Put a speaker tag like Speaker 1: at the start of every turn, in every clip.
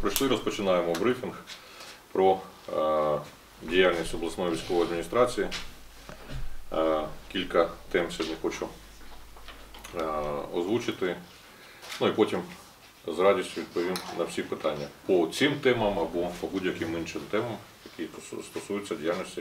Speaker 1: прийшли, розпочинаємо брифінг про діяльність обласної військової адміністрації. Кілька тем сьогодні хочу озвучити, ну і потім з радістю відповім на всі питання по цим темам або по будь-яким іншим темам, які стосуються діяльності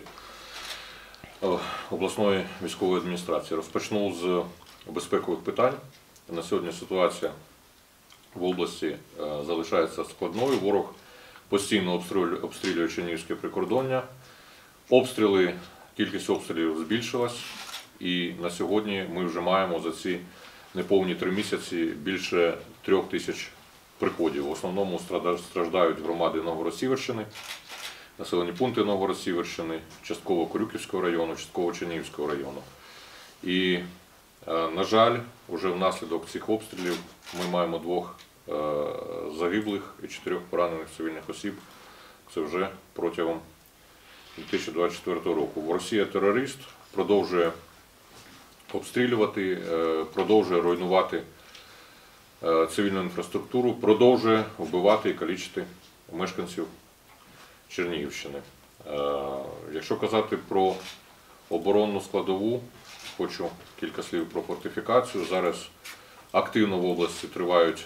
Speaker 1: обласної військової адміністрації. Розпочну з безпекових питань. На сьогодні ситуація в області залишається складною. Ворог постійно обстрілює Чернігівське прикордоння. Кількість обстрілів збільшилась, і на сьогодні ми вже маємо за ці неповні 3 місяці більше 3000 приходів. В основному страждають громади Новгород-Сіверщини, населені пункти Новгород-Сіверщини, частково Корюківського району, частково Чернігівського району. І, на жаль, вже внаслідок цих обстрілів ми маємо 2 загиблих і 4 поранених цивільних осіб. Це вже протягом 2024 року. Росія терорист продовжує обстрілювати, продовжує руйнувати цивільну інфраструктуру, продовжує вбивати і калічити мешканців Чернігівщини. Якщо казати про оборонну складову, хочу кілька слів про фортифікацію. Зараз активно в області тривають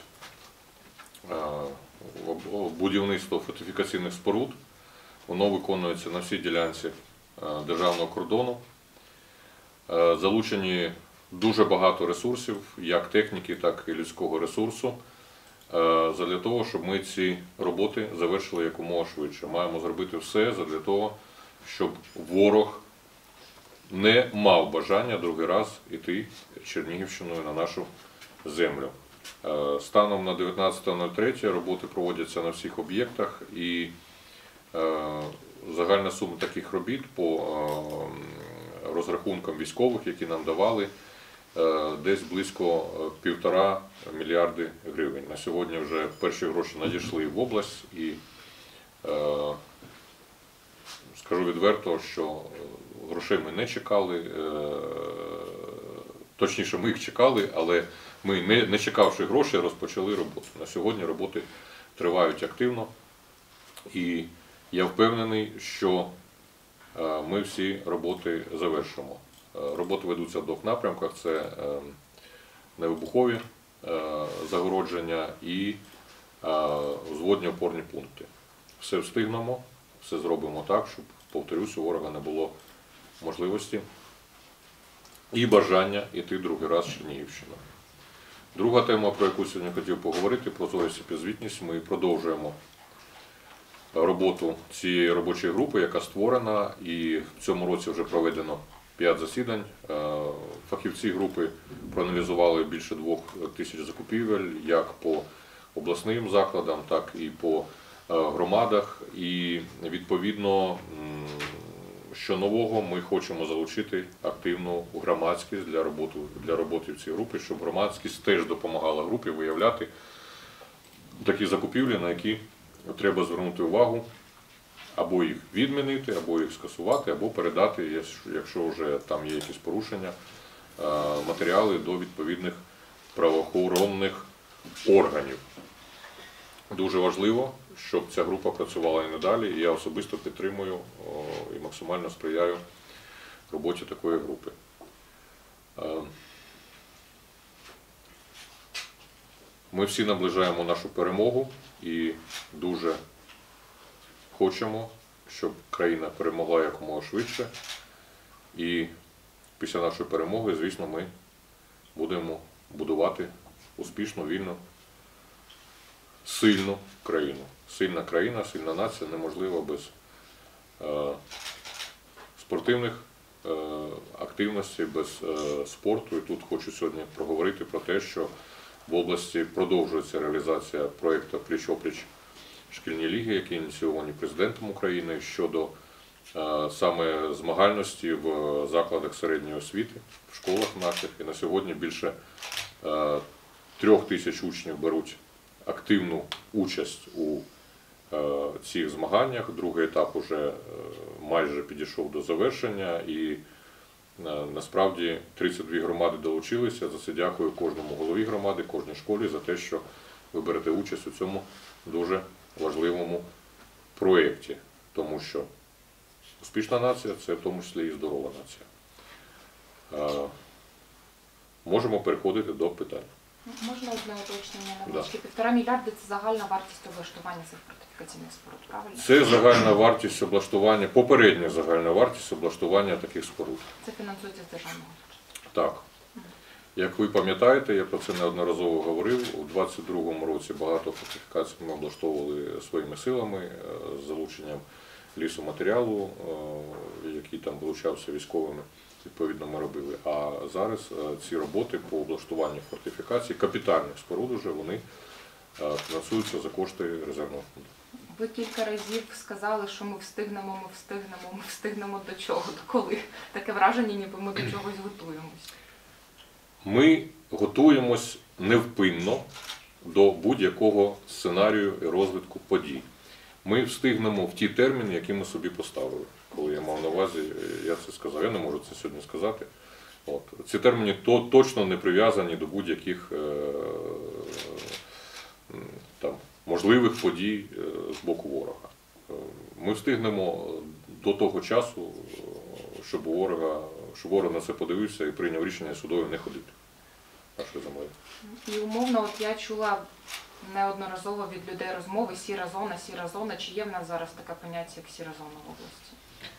Speaker 1: будівництво фортифікаційних споруд. Воно виконується на всій ділянці державного кордону. Залучені дуже багато ресурсів, як техніки, так і людського ресурсу, для того, щоб ми ці роботи завершили якомога швидше. Маємо зробити все для того, щоб ворог не мав бажання другий раз йти Чернігівщиною на нашу землю. Станом на 19.03 роботи проводяться на всіх об'єктах, і загальна сума таких робіт по розрахункам військових, які нам давали, десь близько 1,5 мільярди гривень. На сьогодні вже перші гроші надійшли в область, і скажу відверто, що грошей ми не чекали, точніше ми їх чекали, але ми, не чекавши грошей, розпочали роботу. На сьогодні роботи тривають активно, і я впевнений, що ми всі роботи завершимо. Роботи ведуться в 2 напрямках – це невибухові загородження і взводні опорні пункти. Все встигнемо, все зробимо так, щоб, повторюсь, у ворога не було можливості і бажання йти другий раз в Чернігівщину. Друга тема, про яку сьогодні хотів поговорити, про прозорість і підзвітність. Ми продовжуємо роботу цієї робочої групи, яка створена, і в цьому році вже проведено 5 засідань. Фахівці групи проаналізували більше 2000 закупівель, як по обласним закладам, так і по громадах. І відповідно, що нового, ми хочемо залучити активну громадськість для роботи в цій групі, щоб громадськість теж допомагала групі виявляти такі закупівлі, на які треба звернути увагу, або їх відмінити, або їх скасувати, або передати, якщо вже там є якісь порушення, матеріали до відповідних правоохоронних органів. Дуже важливо, щоб ця група працювала і надалі, і я особисто підтримую і максимально сприяю роботі такої групи. Ми всі наближаємо нашу перемогу і дуже хочемо, щоб країна перемогла якомога швидше. І після нашої перемоги, звісно, ми будемо будувати успішну, вільну, сильну країну. Сильна країна, сильна нація неможлива без спортивних активностей, без спорту. І тут хочу сьогодні проговорити про те, що в області продовжується реалізація проєкту «Пліч-о-пліч шкільні ліги», які ініційовані президентом України щодо саме змагальності в закладах середньої освіти, в школах наших. І на сьогодні більше 3000 учнів беруть активну участь у цих змаганнях. Другий етап уже майже підійшов до завершення, і насправді 32 громади долучилися. За це дякую кожному голові громади, кожній школі за те, що ви берете участь у цьому дуже важливому проєкті, тому що успішна нація – це в тому числі і здорова нація. Можемо переходити до питань.
Speaker 2: Можна одне уточнення невеличке? 1,5 мільярди – це загальна вартість облаштування цих фортифікаційних споруд, правильно?
Speaker 1: Це загальна вартість облаштування, попередня загальна вартість облаштування таких споруд.
Speaker 2: Це фінансується з державного бюджету?
Speaker 1: Так. Як ви пам'ятаєте, я про це неодноразово говорив, у 2022 році багато фортифікацій ми облаштовували своїми силами з залученням лісоматеріалу, який там вилучався військовими, відповідно ми робили. А зараз ці роботи по облаштуванню фортифікацій, капітальних споруд уже, вони фінансуються за кошти резервного фонду.
Speaker 2: Ви кілька разів сказали, що ми встигнемо до чого, до коли? Таке враження, ніби ми до чогось готуємось.
Speaker 1: Ми готуємось невпинно до будь-якого сценарію і розвитку подій. Ми встигнемо в ті терміни, які ми собі поставили. Коли я мав на увазі, я це сказав, я не можу це сьогодні сказати. От. Ці терміни точно не прив'язані до будь-яких можливих подій з боку ворога. Ми встигнемо до того часу, щоб ворог на це подивився і прийняв рішення судове не ходити нашою землею.
Speaker 2: І умовно, от я чула неодноразово від людей розмови сіра зона. Чи є в нас зараз таке поняття, як сіра зона в області?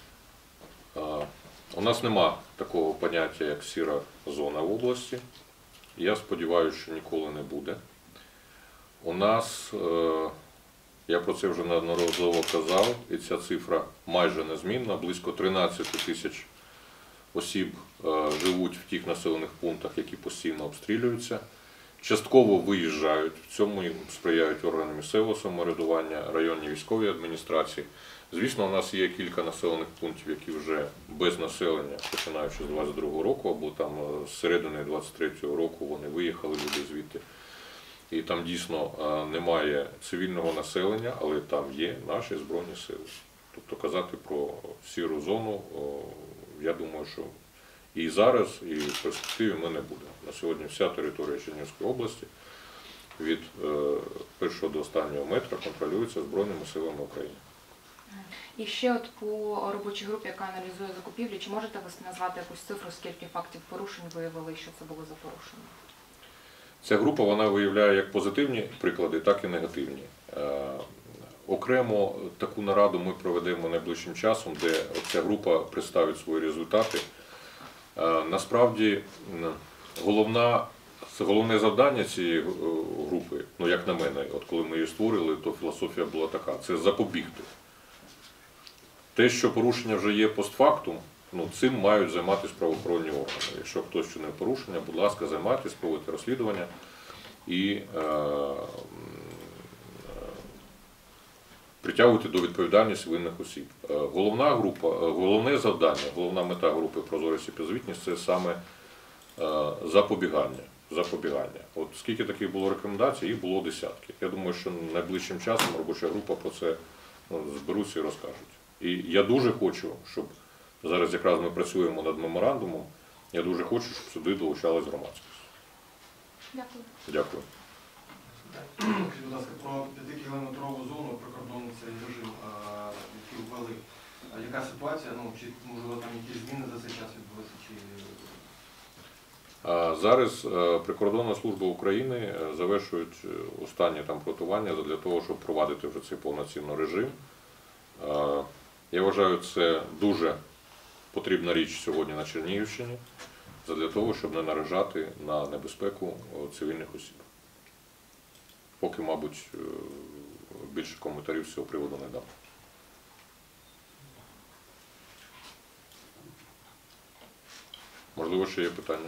Speaker 1: У нас нема такого поняття, як сіра зона в області. Я сподіваюся, що ніколи не буде. У нас, я про це вже неодноразово казав, і ця цифра майже незмінна, близько 13 тисяч осіб живуть в тих населених пунктах, які постійно обстрілюються. Частково виїжджають, в цьому їм сприяють органи місцевого самоврядування, районні військові адміністрації. Звісно, у нас є кілька населених пунктів, які вже без населення, починаючи з 22-го року, або там з середини 23-го року вони виїхали люди звідти. І там дійсно немає цивільного населення, але там є наші Збройні сили. Тобто казати про сіру зону, я думаю, що і зараз, і в перспективі ми не будемо. На сьогодні вся територія Чернігівської області від першого до останнього метра контролюється Збройними силами України.
Speaker 2: І ще от по робочій групі, яка аналізує закупівлі, чи можете ви назвати якусь цифру, скільки фактів порушень виявили, що це було за порушення?
Speaker 1: Ця група вона виявляє як позитивні приклади, так і негативні. Окремо таку нараду ми проведемо найближчим часом, де ця група представить свої результати. Насправді, головне завдання цієї групи, ну як на мене, от коли ми її створили, то філософія була така – це запобігти. Те, що порушення вже є постфактум, цим мають займатися правоохоронні органи. Якщо хтось вчинив порушення, будь ласка, займайтесь, проводьте розслідування і притягуйте до відповідальності винних осіб. Головне завдання, головна мета групи «Прозорість і підзвітність» – це саме запобігання. От скільки таких було рекомендацій, їх було десятки. Я думаю, що найближчим часом робоча група про це зберуться і розкажуть. І я дуже хочу, щоб зараз якраз ми працюємо над меморандумом, я дуже хочу, щоб сюди долучалась громадськість.
Speaker 2: Дякую.
Speaker 1: Дякую.
Speaker 3: Скажіть, будь ласка, про 5-кілометрову зону, прикордонний цей режим, який ввели. Яка ситуація? Чи можливо там якісь зміни за цей час відбулися?
Speaker 1: Зараз Прикордонна служба України завершують останні там приготування для того, щоб провадити вже цей повноцінний режим. Я вважаю, це дуже потрібна річ сьогодні на Чернігівщині, для того, щоб не наражати на небезпеку цивільних осіб. Поки, мабуть, більше коментарів з цього приводу не дам. Можливо, ще є питання?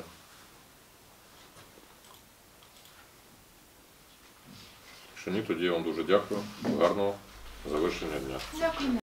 Speaker 1: Якщо ні, тоді я вам дуже дякую. Гарного завершення дня.
Speaker 2: Дякую.